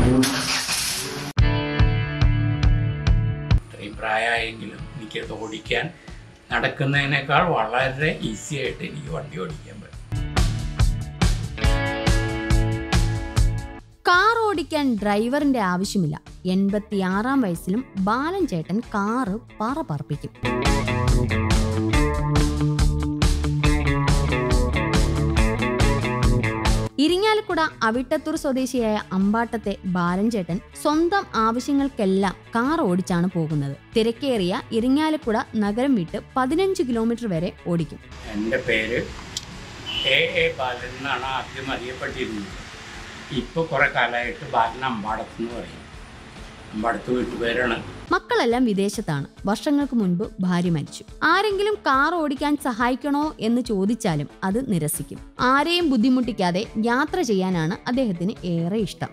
ഇത്രയും പ്രായമായെങ്കിലും എനിക്കത് ഓടിക്കാൻ നടക്കുന്നതിനേക്കാൾ വളരെ ഈസി ആയിട്ട് എനിക്ക് വണ്ടി ഓടിക്കാൻ പറ്റും. കാർ ഓടിക്കാൻ ഡ്രൈവറിന്റെ ആവശ്യമില്ല. 86-ാം വയസ്സിലും ബാലൻ ചേട്ടൻ കാറ് പറപ്പിക്കും. ഇരിങ്ങാലക്കുട അവിട്ടത്തൂർ സ്വദേശിയായ അമ്പാട്ടത്തെ ബാലൻ ചേട്ടൻ സ്വന്തം ആവശ്യങ്ങൾക്കെല്ലാം കാർ ഓടിച്ചാണ് പോകുന്നത്. തിരക്കേറിയ ഇരിങ്ങാലക്കുട നഗരം വിട്ട് 15 കിലോമീറ്റർ വരെ ഓടിക്കും. എൻ്റെ പേര് എ ബാലൻ എന്നാണ് ആദ്യം അറിയപ്പെട്ടിരുന്നത്. ഇപ്പോൾ കുറെ കാലമായിട്ട് ബാലൻ അമ്പാടത്തെന്ന് പറയും. അമ്പാടത്ത് വീട്ടുപേരാണ്. മക്കളെല്ലാം വിദേശത്താണ്. വർഷങ്ങൾക്ക് മുൻപ് ഭാര്യ മരിച്ചു. ആരെങ്കിലും കാർ ഓടിക്കാൻ സഹായിക്കണോ എന്ന് ചോദിച്ചാലും അത് നിരസിക്കും. ആരെയും ബുദ്ധിമുട്ടിക്കാതെ യാത്ര ചെയ്യാനാണ് അദ്ദേഹത്തിന് ഏറെ ഇഷ്ടം.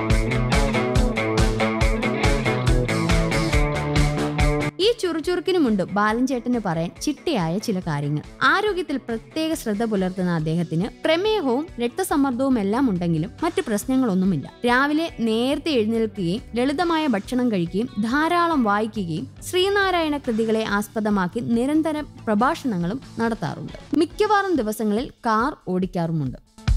ഈ ചുറുചുറുക്കിനുമുണ്ട് ബാലൻ ചേട്ടന് പറയാൻ ചിട്ടയായ ചില കാര്യങ്ങൾ. ആരോഗ്യത്തിൽ പ്രത്യേക ശ്രദ്ധ പുലർത്തുന്ന അദ്ദേഹത്തിന് പ്രമേഹവും രക്തസമ്മർദ്ദവും എല്ലാം ഉണ്ടെങ്കിലും മറ്റു പ്രശ്നങ്ങളൊന്നുമില്ല. രാവിലെ നേരത്തെ എഴുന്നേൽക്കുകയും ലളിതമായ ഭക്ഷണം കഴിക്കുകയും ധാരാളം വായിക്കുകയും ശ്രീനാരായണ കൃതികളെ ആസ്പദമാക്കി നിരന്തരം പ്രഭാഷണങ്ങളും നടത്താറുണ്ട്. മിക്കവാറും ദിവസങ്ങളിൽ കാർ ഓടിക്കാറുമുണ്ട്.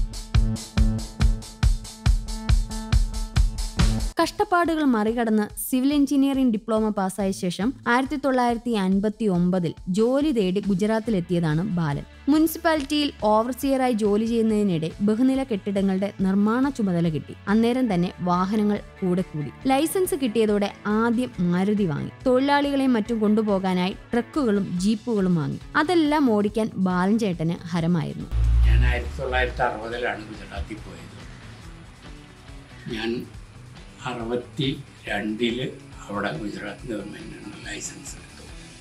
കഷ്ടപ്പാടുകൾ മറികടന്ന് സിവിൽ എഞ്ചിനീയറിംഗ് ഡിപ്ലോമ പാസ്സായ ശേഷം 1959 ജോലി തേടി ഗുജറാത്തിലെത്തിയതാണ് ബാലൻ. മുനിസിപ്പാലിറ്റിയിൽ ഓവർസിയറായി ജോലി ചെയ്യുന്നതിനിടെ ബഹുനില കെട്ടിടങ്ങളുടെ നിർമ്മാണ ചുമതല കിട്ടി. അന്നേരം തന്നെ വാഹനങ്ങൾ കൂടി. ലൈസൻസ് കിട്ടിയതോടെ ആദ്യം മാരുതി വാങ്ങി. തൊഴിലാളികളെയും മറ്റും കൊണ്ടുപോകാനായി ട്രക്കുകളും ജീപ്പുകളും വാങ്ങി. അതെല്ലാം ഓടിക്കാൻ ബാലൻ ചേട്ടന് ഹരമായിരുന്നു. ഞാൻ 1960 ഗുജറാത്തിൽ പോയത്. ഞാൻ 62 അവിടെ ഗുജറാത്ത് ഗവൺമെൻറ്റിന് ലൈസൻസ് എടുത്തു.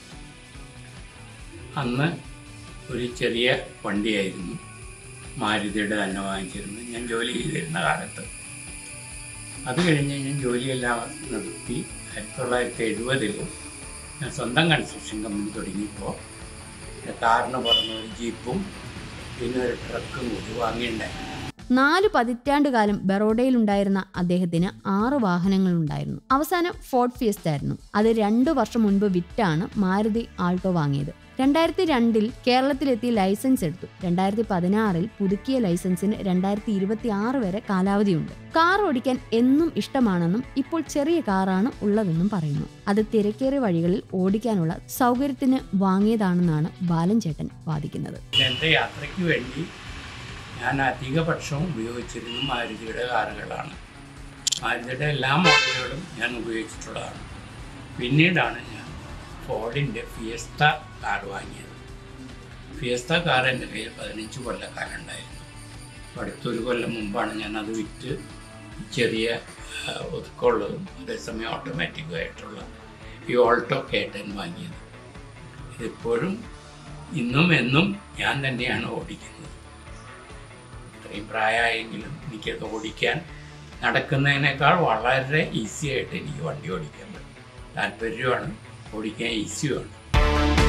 അന്ന് ഒരു ചെറിയ വണ്ടിയായിരുന്നു, മാരുതിയുടെ തന്നെ വാങ്ങിച്ചിരുന്നു ഞാൻ ജോലി ചെയ്തിരുന്ന കാലത്ത്. അത് കഴിഞ്ഞ് ഞാൻ ജോലിയെല്ലാം നിർത്തി 1970 ഞാൻ സ്വന്തം കൺസ്ട്രക്ഷൻ കമ്പനി തുടങ്ങിയപ്പോൾ കാറിന് പുറമെ ഒരു ജീപ്പും പിന്നെ ഒരു ട്രക്കും കൂടി വാങ്ങിയിട്ടുണ്ടായിരുന്നു. 4 പതിറ്റാണ്ടുകാലം ബറോഡയിലുണ്ടായിരുന്ന അദ്ദേഹത്തിന് 6 വാഹനങ്ങളുണ്ടായിരുന്നു. അവസാനം ഫോർഡ് ഫിയസ്റ്റ ആയിരുന്നു. അത് 2 വർഷം മുൻപ് വിറ്റാണ് മാരുതി ആൾട്ടോ വാങ്ങിയത്. 2002 കേരളത്തിലെത്തി ലൈസൻസ് എടുത്തു. 2016 പുതുക്കിയ ലൈസൻസിന് 2026 വരെ കാലാവധിയുണ്ട്. കാർ ഓടിക്കാൻ എന്നും ഇഷ്ടമാണെന്നും ഇപ്പോൾ ചെറിയ കാറാണ് ഉള്ളതെന്നും പറയുന്നു. അത് തിരക്കേറിയ വഴികളിൽ ഓടിക്കാനുള്ള സൗകര്യത്തിന് വാങ്ങിയതാണെന്നാണ് ബാലൻ ചേട്ടൻ വാദിക്കുന്നത്. എൻ്റെ യാത്രയ്ക്ക് വേണ്ടി ഞാൻ അധികപക്ഷവും ഉപയോഗിച്ചിരുന്ന മാരുതിയുടെ കാറുകളാണ്. മാരുതിയുടെ എല്ലാ മോഡലുകളും ഞാൻ ഉപയോഗിച്ചിട്ടുള്ളതാണ്. പിന്നീടാണ് ഞാൻ ഫോർഡിൻ്റെ ഫിയസ്റ്റ കാർ വാങ്ങിയത്. ഫിയസ്റ്റ കാർ എൻ്റെ കയ്യിൽ 15 കൊല്ലക്കാരുണ്ടായിരുന്നു. അടുത്തൊരു കൊല്ലം മുമ്പാണ് ഞാനത് വിറ്റ് ചെറിയ ഒതുക്കമുള്ളതും അതേസമയം ഓട്ടോമാറ്റിക്കായിട്ടുള്ള ഈ ഓൾട്ടോ K10 വാങ്ങിയത്. ഇതിപ്പോഴും ഇന്നും എന്നും ഞാൻ തന്നെയാണ് ഓടിക്കുന്നത്. ഇത്രയും പ്രായമായെങ്കിലും എനിക്കത് ഓടിക്കാൻ നടക്കുന്നതിനേക്കാൾ വളരെ ഈസി ആയിട്ട് എനിക്ക് വണ്ടി ഓടിക്കാൻ പറ്റും. താല്പര്യമാണ്, ഓടിക്കാൻ ഈസിയുമാണ്.